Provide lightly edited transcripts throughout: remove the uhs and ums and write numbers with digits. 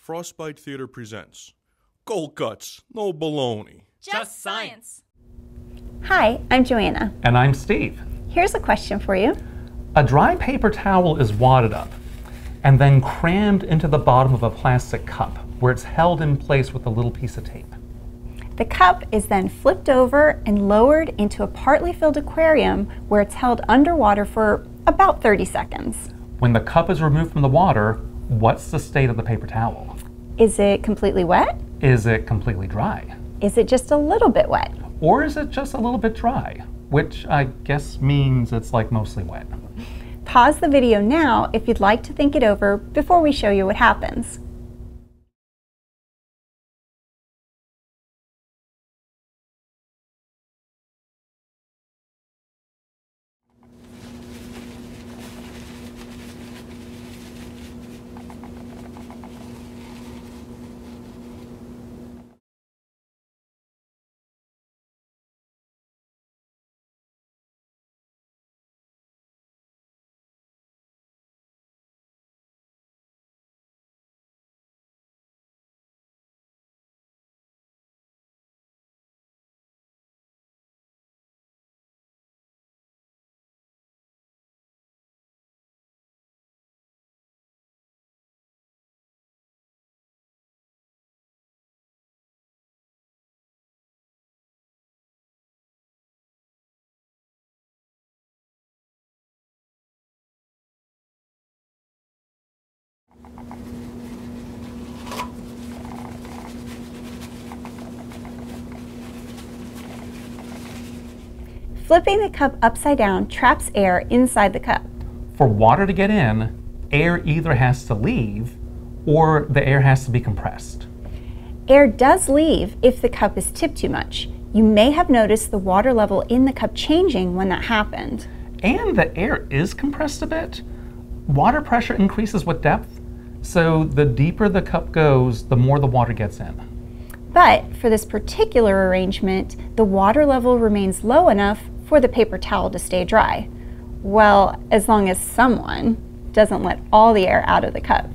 Frostbite Theater presents Cold Cuts, no baloney. Just science. Hi, I'm Joanna. And I'm Steve. Here's a question for you. A dry paper towel is wadded up and then crammed into the bottom of a plastic cup where it's held in place with a little piece of tape. The cup is then flipped over and lowered into a partly filled aquarium where it's held underwater for about 30 seconds. When the cup is removed from the water, what's the state of the paper towel? Is it completely wet? Is it completely dry? Is it just a little bit wet? Or is it just a little bit dry? Which I guess means it's like mostly wet. Pause the video now if you'd like to think it over before we show you what happens. Flipping the cup upside down traps air inside the cup. For water to get in, air either has to leave or the air has to be compressed. Air does leave if the cup is tipped too much. You may have noticed the water level in the cup changing when that happened. And the air is compressed a bit. Water pressure increases with depth, so the deeper the cup goes, the more the water gets in. But for this particular arrangement, the water level remains low enough for the paper towel to stay dry. Well, as long as someone doesn't let all the air out of the cup.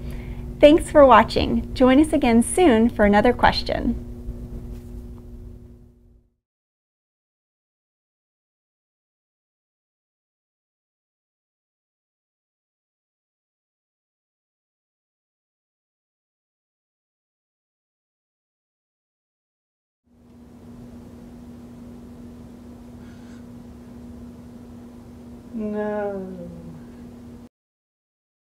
Thanks for watching. Join us again soon for another question. No.